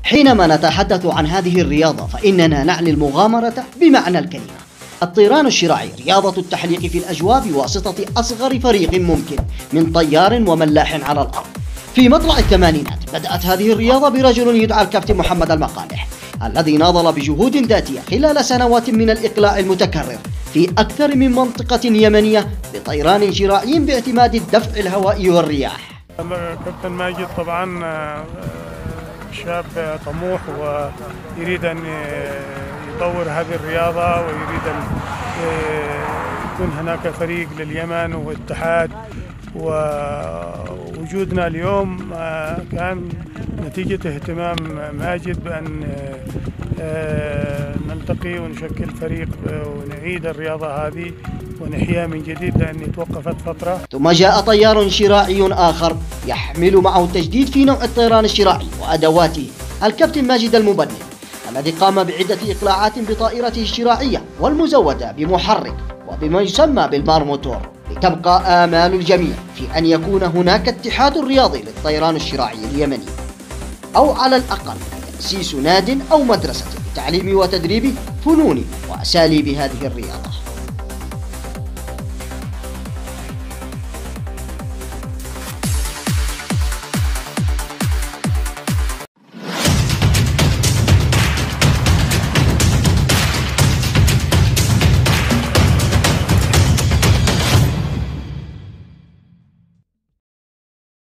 حينما نتحدث عن هذه الرياضة فإننا نعني المغامرة بمعنى الكلمة. الطيران الشراعي رياضة التحليق في الأجواء بواسطة أصغر فريق ممكن من طيار وملاح على الأرض. في مطلع الثمانينات بدأت هذه الرياضة برجل يدعى الكابتن محمد المقالح، الذي ناضل بجهود ذاتية خلال سنوات من الإقلاع المتكرر في أكثر من منطقة يمنية بطيران شراعي باعتماد الدفع الهوائي والرياح. كابتن ماجد طبعا شاب طموح ويريد أن يطور هذه الرياضة، ويريد أن يكون هناك فريق لليمن واتحاد. ووجودنا اليوم كان نتيجة اهتمام ماجد بأن نلتقي ونشكل فريق ونعيد الرياضة هذه ونحياها من جديد، لأن توقفت فترة. ثم جاء طيار شراعي آخر يحمل معه التجديد في نوع الطيران الشراعي وأدواته، الكابتن ماجد المبني، الذي قام بعدة إقلاعات بطائرته الشراعية والمزودة بمحرك وبما يسمى بالمارموتور، لتبقى آمال الجميع في أن يكون هناك اتحاد رياضي للطيران الشراعي اليمني، أو على الأقل تأسيس ناد أو مدرسة لتعليم وتدريب فنون وأساليب هذه الرياضة.